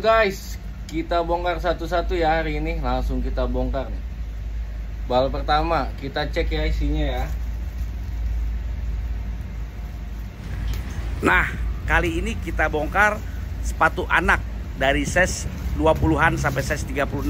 guys, kita bongkar satu-satu ya hari ini. Langsung kita bongkar nih. Bal pertama kita cek ya isinya ya. Nah, kali ini kita bongkar sepatu anak dari size 20-an sampai size 36.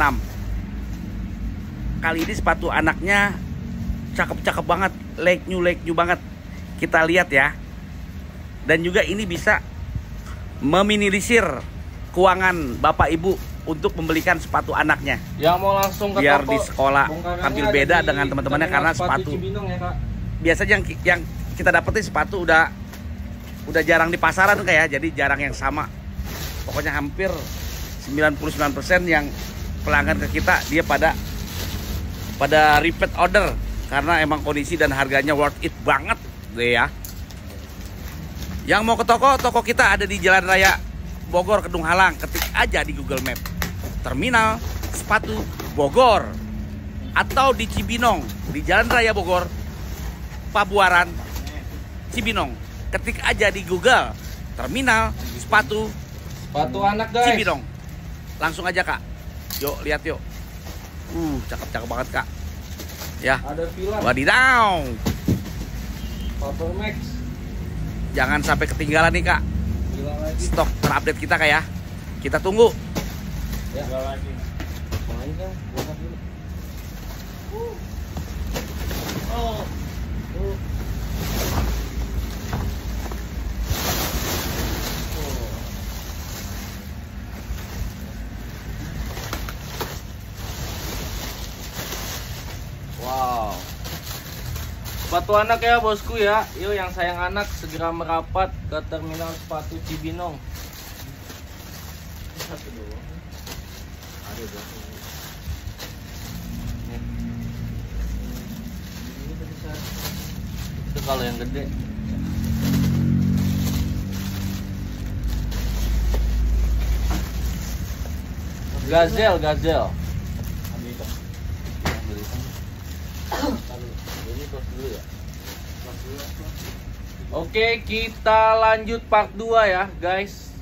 Kali ini sepatu anaknya cakep-cakep banget, like new banget. Kita lihat ya. Dan juga ini bisa meminimalisir keuangan Bapak Ibu untuk membelikan sepatu anaknya. Yang mau langsung ke biar toko, di sekolah tampil beda dengan teman-temannya, karena sepatu Cibinong ya, Kak. biasanya yang kita dapetin sepatu udah jarang di pasaran kayak, jadi jarang yang sama. Pokoknya hampir 99% yang pelanggan ke kita dia pada repeat order karena emang kondisi dan harganya worth it banget deh ya. Yang mau ke toko kita ada di Jalan Raya Bogor Kedung Halang. Ketik aja di Google Map terminal sepatu Bogor, atau di Cibinong di Jalan Raya Bogor Pabuaran Cibinong. Ketik aja di Google terminal sepatu anak guys. Cibinong. Langsung aja Kak. Yuk lihat yuk. Cakep banget Kak. Ya. Ada filan. Wadidaw. Vapor Max. Jangan sampai ketinggalan nih Kak. Bilang lagi. Stok terupdate kita Kak ya. Kita tunggu. Ya, bilang lagi. Main kan, buka dulu. Wow. Sepatu anak ya bosku ya. Yuk yang sayang anak segera merapat ke terminal sepatu Cibinong. Satu doang. Ada berapa? Ini bisa. Itu kalau yang gede. Gazel. Oke, kita lanjut part 2 ya guys.